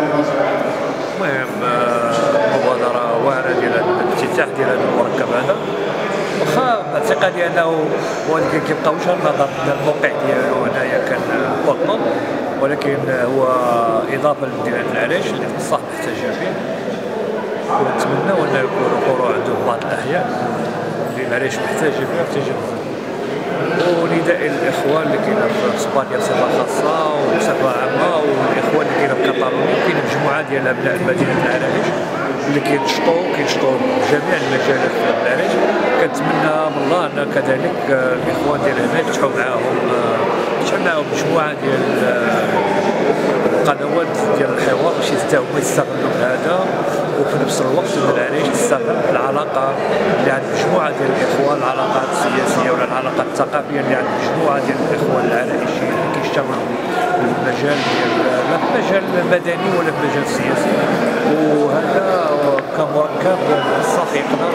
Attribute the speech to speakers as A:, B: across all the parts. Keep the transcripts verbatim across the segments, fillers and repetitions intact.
A: المهم مبادرة واعرة ديال الافتتاح ديال هذا المركب هذا، واخا باعتقادي انه هو اللي كيبقى وجه النظر ديال الموقع ديالو هنايا كان بورطو، ولكن هو اضافه لمدينه العريش اللي بصح محتاجه فيه، ونتمناو انه يكونوا قروع عندهم بعض الاحياء اللي العريش محتاجه فيها محتاجه. ونداء الاخوان اللي كاينه في اسبانيا بصفه خاصه وبصفه عامه، والاخوان اللي كاينه في كاتالونيا، كاين مجموعه ديال ابناء مدينه العريش اللي كينشطوا كينشطوا بجميع المجالات في العريش. كنتمنى من الله ان كذلك الاخوان ديال هنا يفتحوا معاهم يفتحوا معاهم مجموعه ديال القنوات ديال الحوار باش حتى هما يستغلوا هذا، وفي نفس الوقت ان العريش تستغل العلاقه اللي عند مجموعه ديال الاخوان، العلاقات السياسيه ولا العلاقات الثقافيه اللي عند مجموعه ديال الاخوان العرائشيين اللي كيشتغلوا في المجال ديال لا في المجال المدني ولا في المجال السياسي. وهذا كمركب بصح يقدر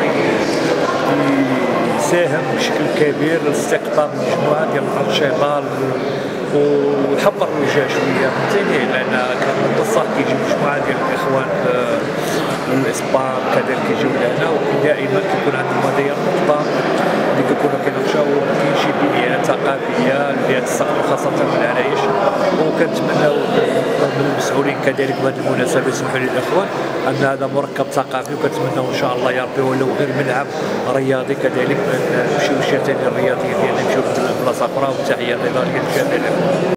A: يساهم بشكل كبير لاستقطاب مجموعه ديال الانشطه ويحقق الرجاء شويه فهمتيني، لان كان بصح كيجي مجموعه ديال الاخوان من الاسبان كذلك كيجيو لهنا، ودائما كيكون عندهم هذه النقطه اللي كيكونوا كيناقشوا كاين شي بنيات ثقافيه اللي تستقبل خاصه في العرايش. وكنتمناو من المسؤولين كذلك بهذه المناسبه يسمحوا لي الاخوان ان هذا مركب ثقافي، وكنتمناو ان شاء الله يا ربي ولو غير ملعب رياضي كذلك نمشيو الشتات الرياضيه ديالنا نمشيو لبلاصه اخرى. وتحيه نضاليه للجميع.